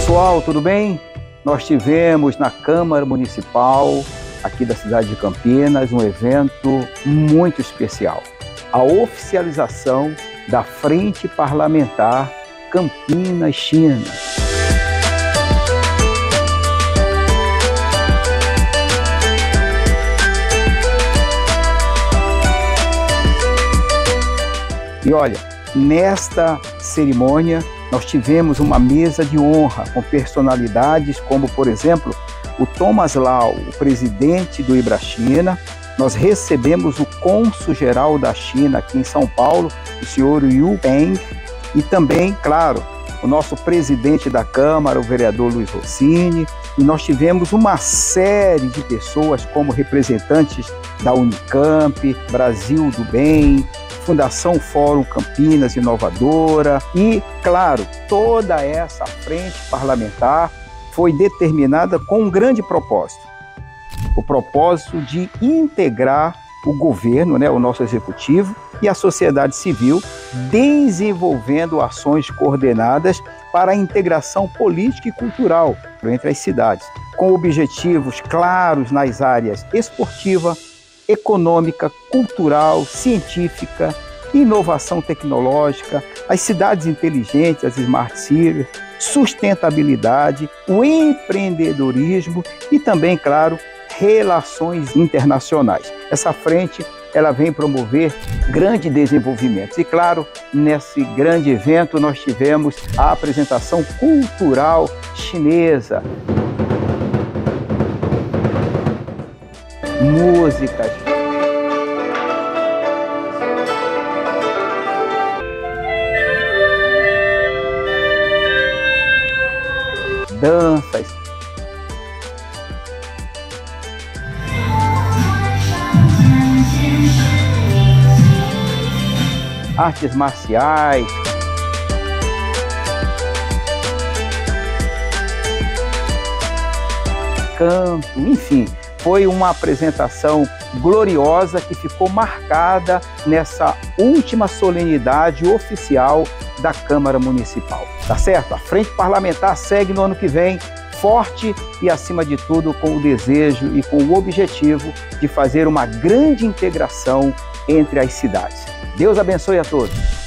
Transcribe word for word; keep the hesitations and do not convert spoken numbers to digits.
pessoal, tudo bem? Nós tivemos na Câmara Municipal aqui da cidade de Campinas um evento muito especial. A oficialização da Frente Parlamentar Campinas-China. E olha, nesta cerimônia nós tivemos uma mesa de honra com personalidades como, por exemplo, o Thomas Lau, o presidente do Ibrachina. Nós recebemos o cônsul-geral da China aqui em São Paulo, o senhor Yu Peng, e também, claro, o nosso presidente da Câmara, o vereador Luiz Rossini. E nós tivemos uma série de pessoas como representantes da Unicamp, Brasil do Bem, Fundação Fórum Campinas Inovadora e, claro, toda essa frente parlamentar foi determinada com um grande propósito. O propósito de integrar o governo, né, o nosso executivo e a sociedade civil, desenvolvendo ações coordenadas para a integração política e cultural entre as cidades, com objetivos claros nas áreas esportiva, econômica, cultural, científica, inovação tecnológica, as cidades inteligentes, as smart cities, sustentabilidade, o empreendedorismo e também, claro, relações internacionais. Essa frente, ela vem promover grande desenvolvimento. E claro, nesse grande evento nós tivemos a apresentação cultural chinesa, músicas, danças, artes marciais, canto, enfim. Foi uma apresentação gloriosa que ficou marcada nessa última solenidade oficial da Câmara Municipal. Tá certo? A Frente Parlamentar segue no ano que vem, forte e, acima de tudo, com o desejo e com o objetivo de fazer uma grande integração entre as cidades. Deus abençoe a todos.